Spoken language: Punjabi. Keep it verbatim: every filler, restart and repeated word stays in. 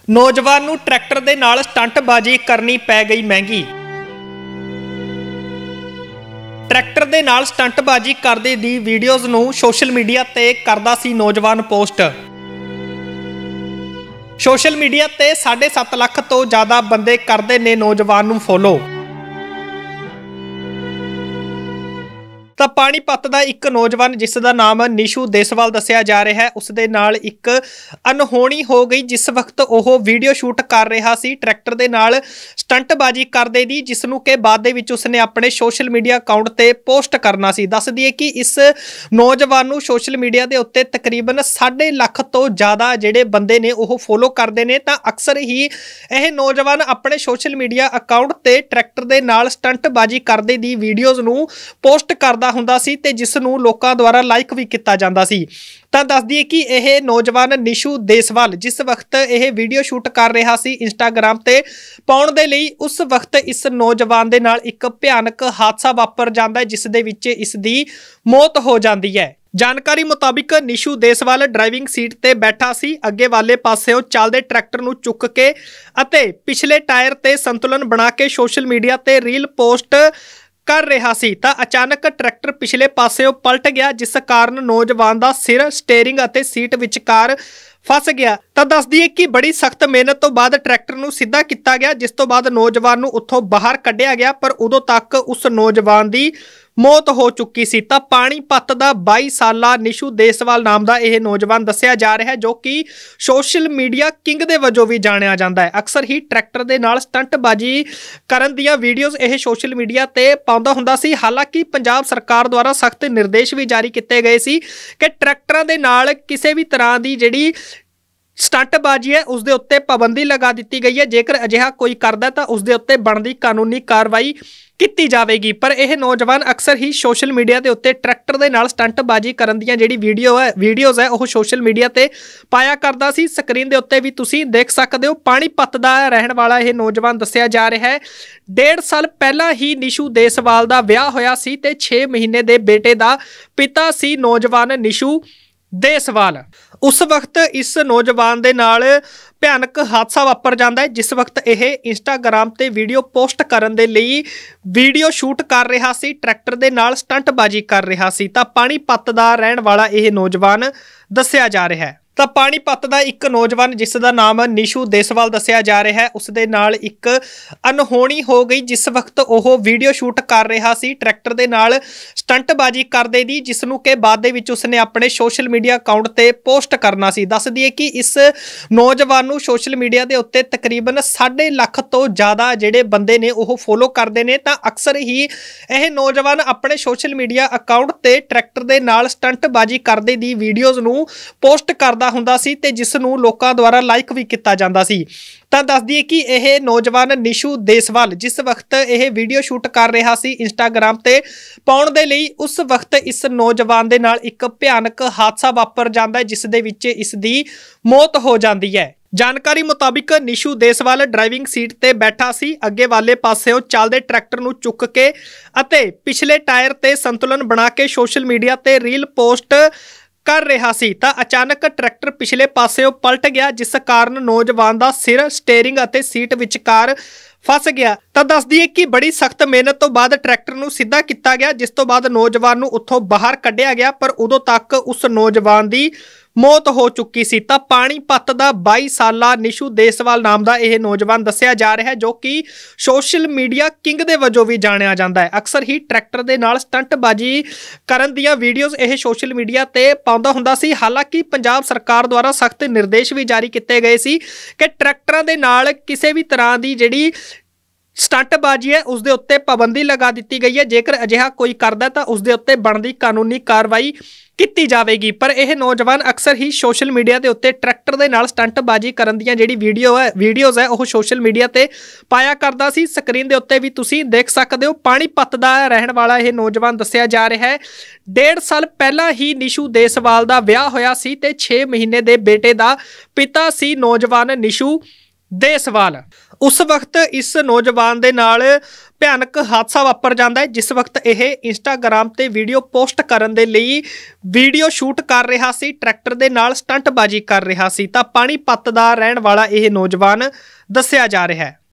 नौजवान नूं ट्रैक्टर दे नाल स्टंटबाजी करनी पै गई महंगी। ट्रैक्टर दे नाल स्टंटबाजी करदे दी वीडियोज़ नूं सोशल मीडिया ते करदा सी नौजवान पोस्ट। सोशल मीडिया ते साढ़े सत्त लख तो ज़्यादा बंदे करदे ने नौजवान नूं फॉलो। ਤਾਂ ਪਾਣੀਪਤ ਦਾ ਇੱਕ ਨੌਜਵਾਨ ਜਿਸ ਦਾ ਨਾਮ ਨਿਸ਼ੂ ਦੇਸਵਾਲ ਦੱਸਿਆ ਜਾ ਰਿਹਾ ਹੈ, ਉਸ ਦੇ ਨਾਲ ਇੱਕ ਅਨਹੋਣੀ ਹੋ ਗਈ ਜਿਸ ਵਕਤ ਉਹ ਵੀਡੀਓ ਸ਼ੂਟ ਕਰ ਰਿਹਾ ਸੀ ਟਰੈਕਟਰ ਦੇ ਨਾਲ ਸਟੰਟਬਾਜੀ ਕਰਦੇ ਦੀ, ਜਿਸ ਨੂੰ ਕਿ ਬਾਅਦ ਦੇ ਵਿੱਚ ਉਸਨੇ ਆਪਣੇ ਸੋਸ਼ਲ ਮੀਡੀਆ ਅਕਾਊਂਟ ਤੇ ਪੋਸਟ ਕਰਨਾ ਸੀ। ਦੱਸ ਦਈਏ ਕਿ ਇਸ ਨੌਜਵਾਨ ਨੂੰ ਸੋਸ਼ਲ ਮੀਡੀਆ ਦੇ ਉੱਤੇ ਤਕਰੀਬਨ ਸਾਢੇ ਲੱਖ ਤੋਂ ਜ਼ਿਆਦਾ ਜਿਹੜੇ ਬੰਦੇ ਨੇ ਉਹ ਫੋਲੋ ਕਰਦੇ ਨੇ। ਤਾਂ ਅਕਸਰ ਹੀ ਇਹ ਨੌਜਵਾਨ ਆਪਣੇ ਸੋਸ਼ਲ ਮੀਡੀਆ ਅਕਾਊਂਟ ਤੇ ਟਰੈਕਟਰ ਦੇ ਨਾਲ ਸਟੰਟਬਾਜੀ ਕਰਦੇ ਦੀ ਵੀਡੀਓਜ਼ ਨੂੰ ਪੋਸਟ ਕਰਦਾ ਹੁੰਦਾ ਸੀ ਤੇ ਜਿਸ ਨੂੰ ਲੋਕਾਂ ਦੁਆਰਾ ਲਾਈਕ ਵੀ ਕੀਤਾ ਜਾਂਦਾ ਸੀ। ਤਾਂ ਦੱਸ ਦਈਏ ਕਿ ਇਹ ਨੌਜਵਾਨ ਨਿਸ਼ੂ ਦੇਸਵਾਲ ਜਿਸ ਵਕਤ ਇਹ ਵੀਡੀਓ ਸ਼ੂਟ ਕਰ ਰਿਹਾ ਸੀ ਇੰਸਟਾਗ੍ਰਾਮ ਤੇ ਪਾਉਣ ਦੇ ਲਈ, ਉਸ ਵਕਤ ਇਸ ਨੌਜਵਾਨ ਦੇ ਨਾਲ ਇੱਕ ਭਿਆਨਕ ਹਾਦਸਾ ਵਾਪਰ ਜਾਂਦਾ ਹੈ ਜਿਸ ਦੇ ਵਿੱਚ ਇਸ ਦੀ ਮੌਤ ਹੋ ਜਾਂਦੀ ਹੈ। ਜਾਣਕਾਰੀ ਮੁਤਾਬਿਕ ਨਿਸ਼ੂ ਦੇਸਵਾਲ ਡਰਾਈਵਿੰਗ ਸੀਟ ਤੇ ਬੈਠਾ ਸੀ, ਅੱਗੇ ਵਾਲੇ ਪਾਸਿਓਂ ਚੱਲਦੇ ਟਰੈਕਟਰ ਨੂੰ ਚੁੱਕ ਕੇ ਅਤੇ ਪਿਛਲੇ ਟਾਇਰ ਤੇ ਸੰਤੁਲਨ ਬਣਾ ਕੇ ਸੋਸ਼ਲ ਮੀਡੀਆ ਤੇ ਰੀਲ ਪੋਸਟ ਕਰ ਰਿਹਾ ਸੀ। ਤਾਂ ਅਚਾਨਕ ਟਰੈਕਟਰ ਪਿਛਲੇ ਪਾਸਿਓਂ ਪਲਟ ਗਿਆ, ਜਿਸ ਕਾਰਨ ਨੌਜਵਾਨ ਦਾ ਸਿਰ ਸਟੀਅਰਿੰਗ ਅਤੇ ਸੀਟ ਵਿਚਕਾਰ ਫਸ ਗਿਆ। ਤਾਂ ਦੱਸ ਦਈਏ ਕਿ ਬੜੀ ਸਖਤ ਮਿਹਨਤ ਤੋਂ ਬਾਅਦ ਟਰੈਕਟਰ ਨੂੰ ਸਿੱਧਾ ਕੀਤਾ ਗਿਆ, ਜਿਸ ਤੋਂ ਬਾਅਦ ਨੌਜਵਾਨ ਨੂੰ ਉੱਥੋਂ ਬਾਹਰ ਕੱਢਿਆ ਗਿਆ, ਪਰ ਉਦੋਂ ਤੱਕ ਉਸ ਨੌਜਵਾਨ ਦੀ ਮੌਤ ਹੋ ਚੁੱਕੀ ਸੀ। ਤਾਂ ਪਾਣੀਪਤ ਦਾ ਬਾਈ ਸਾਲਾ ਨਿਸ਼ੂ ਦੇਸਵਾਲ ਨਾਮ ਦਾ ਇਹ ਨੌਜਵਾਨ ਦੱਸਿਆ ਜਾ ਰਿਹਾ ਹੈ, ਜੋ ਕਿ ਸੋਸ਼ਲ ਮੀਡੀਆ ਕਿੰਗ ਦੇ ਵਜੋਂ ਵੀ ਜਾਣਿਆ ਜਾਂਦਾ ਹੈ। ਅਕਸਰ ਹੀ ਟਰੈਕਟਰ ਦੇ ਨਾਲ ਸਟੰਟਬਾਜੀ ਕਰਨ ਦੀਆਂ ਵੀਡੀਓਜ਼ ਇਹ ਸੋਸ਼ਲ ਮੀਡੀਆ ਤੇ ਪਾਉਂਦਾ ਹੁੰਦਾ ਸੀ। ਹਾਲਾਂਕਿ ਪੰਜਾਬ ਸਰਕਾਰ ਦੁਆਰਾ ਸਖਤ ਨਿਰਦੇਸ਼ ਵੀ ਜਾਰੀ ਕੀਤੇ ਗਏ ਸੀ ਕਿ ਟਰੈਕਟਰਾਂ ਦੇ ਨਾਲ ਕਿਸੇ ਵੀ ਤਰ੍ਹਾਂ ਦੀ ਜਿਹੜੀ ਸਟੰਟਬਾਜੀ ਹੈ ਉਸ ਦੇ ਉੱਤੇ ਪਾਬੰਦੀ ਲਗਾ ਦਿੱਤੀ ਗਈ ਹੈ। ਜੇਕਰ ਅਜਿਹਾ ਕੋਈ ਕਰਦਾ ਤਾਂ ਉਸ ਦੇ ਉੱਤੇ ਬਣਦੀ ਕਾਨੂੰਨੀ ਕਾਰਵਾਈ ਕੀਤੀ ਜਾਵੇਗੀ। ਪਰ ਇਹ ਨੌਜਵਾਨ ਅਕਸਰ ਹੀ ਸੋਸ਼ਲ ਮੀਡੀਆ ਦੇ ਉੱਤੇ ਟਰੈਕਟਰ ਦੇ ਨਾਲ ਸਟੰਟਬਾਜੀ ਕਰਨ ਦੀਆਂ ਜਿਹੜੀ ਵੀਡੀਓ ਹੈ ਵੀਡੀਓਜ਼ ਹੈ ਉਹ ਸੋਸ਼ਲ ਮੀਡੀਆ ਤੇ ਪਾਇਆ ਕਰਦਾ ਸੀ। ਸਕਰੀਨ ਦੇ ਉੱਤੇ ਵੀ ਤੁਸੀਂ ਦੇਖ ਸਕਦੇ ਹੋ। ਪਾਣੀਪਤ ਦਾ ਰਹਿਣ ਵਾਲਾ ਇਹ ਨੌਜਵਾਨ ਦੱਸਿਆ ਜਾ ਰਿਹਾ ਹੈ। ਡੇਢ ਸਾਲ ਪਹਿਲਾਂ ਹੀ ਨਿਸ਼ੂ ਦੇਸਵਾਲ ਦਾ ਵਿਆਹ ਹੋਇਆ ਸੀ ਤੇ ਛੇ ਮਹੀਨੇ ਦੇ ਬੇਟੇ ਦਾ ਪਿਤਾ ਸੀ ਨੌਜਵਾਨ ਨਿਸ਼ੂ ਦੇਸਵਾਲ। ਉਸ ਵਕਤ ਇਸ ਨੌਜਵਾਨ ਦੇ ਨਾਲ ਭਿਆਨਕ ਹਾਦਸਾ ਵਾਪਰ ਜਾਂਦਾ ਹੈ, ਜਿਸ ਵਕਤ ਇਹ ਇੰਸਟਾਗ੍ਰਾਮ ਤੇ ਵੀਡੀਓ ਪੋਸਟ ਕਰਨ ਦੇ ਲਈ ਵੀਡੀਓ ਸ਼ੂਟ ਕਰ ਰਿਹਾ ਸੀ, ਟਰੈਕਟਰ ਦੇ ਨਾਲ ਸਟੰਟਬਾਜੀ ਕਰ ਰਿਹਾ ਸੀ। ਤਾਂ ਪਾਣੀਪਤ ਦਾ ਰਹਿਣ ਵਾਲਾ ਇਹ ਨੌਜਵਾਨ ਦੱਸਿਆ ਜਾ ਰਿਹਾ ਹੈ। ਤਾਂ ਪਾਣੀਪਤ ਦਾ ਇੱਕ ਨੌਜਵਾਨ ਜਿਸ ਦਾ ਨਾਮ ਨਿਸ਼ੂ ਦੇਸਵਾਲ ਦੱਸਿਆ ਜਾ ਰਿਹਾ ਹੈ, ਉਸ ਦੇ ਨਾਲ ਇੱਕ ਅਨਹੋਣੀ ਹੋ ਗਈ ਜਿਸ ਵਕਤ ਉਹ ਵੀਡੀਓ ਸ਼ੂਟ ਕਰ ਰਿਹਾ ਸੀ ਟਰੈਕਟਰ ਦੇ ਨਾਲ ਸਟੰਟਬਾਜੀ ਕਰਦੇ ਦੀ, ਜਿਸ ਨੂੰ ਕਿ ਬਾਅਦ ਦੇ ਵਿੱਚ ਉਸਨੇ ਆਪਣੇ ਸੋਸ਼ਲ ਮੀਡੀਆ ਅਕਾਊਂਟ ਤੇ ਪੋਸਟ ਕਰਨਾ ਸੀ। ਦੱਸ ਦਈਏ ਕਿ ਇਸ ਨੌਜਵਾਨ ਨੂੰ ਸੋਸ਼ਲ ਮੀਡੀਆ ਦੇ ਉੱਤੇ ਤਕਰੀਬਨ ਸਾਢੇ ਲੱਖ ਤੋਂ ਜ਼ਿਆਦਾ ਜਿਹੜੇ ਬੰਦੇ ਨੇ ਉਹ ਫੋਲੋ ਕਰਦੇ ਨੇ। ਤਾਂ ਅਕਸਰ ਹੀ ਇਹ ਨੌਜਵਾਨ ਆਪਣੇ ਸੋਸ਼ਲ ਮੀਡੀਆ ਅਕਾਊਂਟ ਤੇ ਟਰੈਕਟਰ ਦੇ ਨਾਲ ਸਟੰਟਬਾਜੀ ਕਰਦੇ ਦੀ ਵੀਡੀਓਜ਼ ਨੂੰ ਪੋਸਟ ਕਰਦਾ ਹੁੰਦਾ ਸੀ ਤੇ ਜਿਸ ਨੂੰ ਲੋਕਾਂ ਦੁਆਰਾ ਲਾਈਕ ਵੀ ਕੀਤਾ ਜਾਂਦਾ ਸੀ। ਤਾਂ ਦੱਸ ਦਈਏ ਕਿ ਇਹ ਨੌਜਵਾਨ ਨਿਸ਼ੂ ਦੇਸਵਾਲ ਜਿਸ ਵਕਤ ਇਹ ਵੀਡੀਓ ਸ਼ੂਟ ਕਰ ਰਿਹਾ ਸੀ ਇੰਸਟਾਗ੍ਰਾਮ ਤੇ ਪਾਉਣ ਦੇ ਲਈ, ਉਸ ਵਕਤ ਇਸ ਨੌਜਵਾਨ ਦੇ ਨਾਲ ਇੱਕ ਭਿਆਨਕ ਹਾਦਸਾ ਵਾਪਰ ਜਾਂਦਾ ਹੈ ਜਿਸ ਦੇ ਵਿੱਚ ਇਸ ਦੀ ਮੌਤ ਹੋ ਜਾਂਦੀ ਹੈ। ਜਾਣਕਾਰੀ ਮੁਤਾਬਿਕ ਨਿਸ਼ੂ ਦੇਸਵਾਲ ਡਰਾਈਵਿੰਗ ਸੀਟ ਤੇ ਬੈਠਾ ਸੀ, ਅੱਗੇ ਵਾਲੇ ਪਾਸਿਓਂ ਚੱਲਦੇ ਟਰੈਕਟਰ ਨੂੰ ਚੁੱਕ ਕੇ ਅਤੇ ਪਿਛਲੇ ਟਾਇਰ ਤੇ ਸੰਤੁਲਨ ਬਣਾ ਕੇ ਸੋਸ਼ਲ ਮੀਡੀਆ ਤੇ ਰੀਲ ਪੋਸਟ ਕਰ ਰਿਹਾ ਸੀ। ਤਾਂ ਅਚਾਨਕ ਟਰੈਕਟਰ ਪਿਛਲੇ ਪਾਸਿਓਂ ਪਲਟ ਗਿਆ, ਜਿਸ ਕਾਰਨ ਨੌਜਵਾਨ ਦਾ ਸਿਰ ਸਟੀਅਰਿੰਗ ਅਤੇ ਸੀਟ ਵਿਚਕਾਰ ਫਸ ਗਿਆ। ਤਾਂ ਦੱਸ ਦਈਏ ਕਿ ਬੜੀ ਸਖਤ ਮਿਹਨਤ ਤੋਂ ਬਾਅਦ ਟਰੈਕਟਰ ਨੂੰ ਸਿੱਧਾ ਕੀਤਾ ਗਿਆ, ਜਿਸ ਤੋਂ ਬਾਅਦ ਨੌਜਵਾਨ ਨੂੰ ਉੱਥੋਂ ਬਾਹਰ ਕੱਢਿਆ ਗਿਆ, ਪਰ ਉਦੋਂ ਤੱਕ ਉਸ ਨੌਜਵਾਨ ਦੀ ਮੌਤ ਹੋ ਚੁੱਕੀ ਸੀ। ਤਾਂ ਪਾਣੀਪਤ ਦਾ ਬਾਈ ਸਾਲਾ ਨਿਸ਼ੂ ਦੇਸਵਾਲ ਨਾਮ ਦਾ ਇਹ ਨੌਜਵਾਨ ਦੱਸਿਆ ਜਾ ਰਿਹਾ ਹੈ, ਜੋ ਕਿ ਸੋਸ਼ਲ ਮੀਡੀਆ ਕਿੰਗ ਦੇ ਵਜੋਂ ਵੀ ਜਾਣਿਆ ਜਾਂਦਾ ਹੈ। ਅਕਸਰ ਹੀ ਟਰੈਕਟਰ ਦੇ ਨਾਲ ਸਟੰਟਬਾਜੀ ਕਰਨ ਦੀਆਂ ਵੀਡੀਓਜ਼ ਇਹ ਸੋਸ਼ਲ ਮੀਡੀਆ ਤੇ ਪਾਉਂਦਾ ਹੁੰਦਾ ਸੀ। ਹਾਲਾਂਕਿ ਪੰਜਾਬ ਸਰਕਾਰ ਦੁਆਰਾ ਸਖਤ ਨਿਰਦੇਸ਼ ਵੀ ਜਾਰੀ ਕੀਤੇ ਗਏ ਸੀ ਕਿ ਟਰੈਕਟਰਾਂ ਦੇ ਨਾਲ ਕਿਸੇ ਵੀ ਤਰ੍ਹਾਂ ਦੀ ਜਿਹੜੀ ਸਟੰਟਬਾਜੀ ਹੈ ਉਸ ਦੇ ਉੱਤੇ ਪਾਬੰਦੀ ਲਗਾ ਦਿੱਤੀ ਗਈ ਹੈ। ਜੇਕਰ ਅਜਿਹਾ ਕੋਈ ਕਰਦਾ ਤਾਂ ਉਸ ਦੇ ਉੱਤੇ ਬਣਦੀ ਕਾਨੂੰਨੀ ਕਾਰਵਾਈ ਕੀਤੀ ਜਾਵੇਗੀ। ਪਰ ਇਹ ਨੌਜਵਾਨ ਅਕਸਰ ਹੀ ਸੋਸ਼ਲ ਮੀਡੀਆ ਦੇ ਉੱਤੇ ਟਰੈਕਟਰ ਦੇ ਨਾਲ ਸਟੰਟਬਾਜੀ ਕਰਨ ਦੀਆਂ ਜਿਹੜੀ ਵੀਡੀਓ ਹੈ ਵੀਡੀਓਜ਼ ਹੈ ਉਹ ਸੋਸ਼ਲ ਮੀਡੀਆ ਤੇ ਪਾਇਆ ਕਰਦਾ ਸੀ। ਸਕਰੀਨ ਦੇ ਉੱਤੇ ਵੀ ਤੁਸੀਂ ਦੇਖ ਸਕਦੇ ਹੋ। ਪਾਣੀਪਤ ਦਾ ਰਹਿਣ ਵਾਲਾ ਇਹ ਨੌਜਵਾਨ ਦੱਸਿਆ ਜਾ ਰਿਹਾ ਹੈ। ਡੇਢ ਸਾਲ ਪਹਿਲਾਂ ਹੀ ਨਿਸ਼ੂ ਦੇਸਵਾਲ ਦਾ ਵਿਆਹ ਹੋਇਆ ਸੀ ਤੇ ਛੇ ਮਹੀਨੇ ਦੇ ਬੇਟੇ ਦਾ ਪਿਤਾ ਸੀ ਨੌਜਵਾਨ ਨਿਸ਼ੂ ਦੇਸਵਾਲ। ਉਸ ਵਕਤ ਇਸ ਨੌਜਵਾਨ ਦੇ ਨਾਲ ਭਿਆਨਕ ਹਾਦਸਾ ਵਾਪਰ ਜਾਂਦਾ ਹੈ, ਜਿਸ ਵਕਤ ਇਹ ਇੰਸਟਾਗ੍ਰਾਮ ਤੇ ਵੀਡੀਓ ਪੋਸਟ ਕਰਨ ਦੇ ਲਈ ਵੀਡੀਓ ਸ਼ੂਟ ਕਰ ਰਿਹਾ ਸੀ, ਟਰੈਕਟਰ ਦੇ ਨਾਲ ਸਟੰਟਬਾਜ਼ੀ ਕਰ ਰਿਹਾ ਸੀ। ਤਾਂ ਪਾਣੀਪਤ ਦਾ ਰਹਿਣ ਵਾਲਾ ਇਹ ਨੌਜਵਾਨ ਦੱਸਿਆ ਜਾ ਰਿਹਾ ਹੈ।